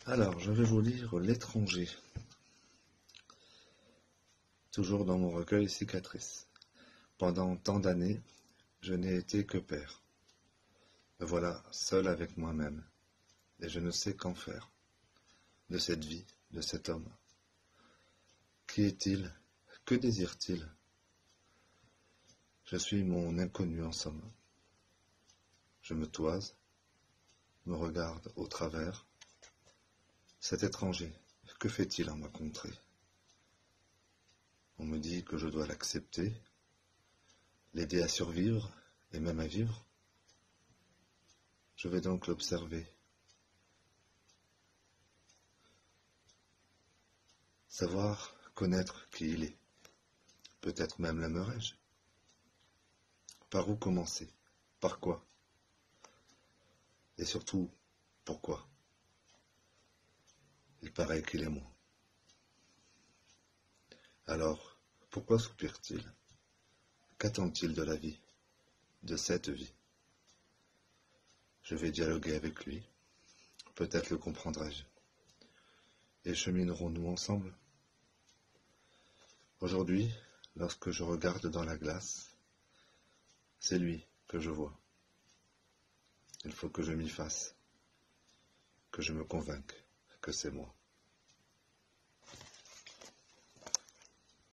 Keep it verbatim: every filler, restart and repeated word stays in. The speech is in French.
Alors, je vais vous lire L'étranger, toujours dans mon recueil Cicatrices. Pendant tant d'années, je n'ai été que père. Me voilà seul avec moi-même, et je ne sais qu'en faire de cette vie, de cet homme. Qui est-il? Que désire-t-il? Je suis mon inconnu en somme. Je me toise, me regarde au travers. Cet étranger, que fait-il en ma contrée? On me dit que je dois l'accepter, l'aider à survivre et même à vivre. Je vais donc l'observer, savoir connaître qui il est. Peut-être même l'aimerais-je. Par où commencer? Par quoi? Et surtout, pourquoi? Il paraît qu'il est moi. Alors, pourquoi soupire-t-il? Qu'attend-il de la vie, de cette vie? Je vais dialoguer avec lui, peut-être le comprendrai-je. Et cheminerons-nous ensemble? Aujourd'hui, lorsque je regarde dans la glace, c'est lui que je vois. Il faut que je m'y fasse, que je me convainque que c'est moi.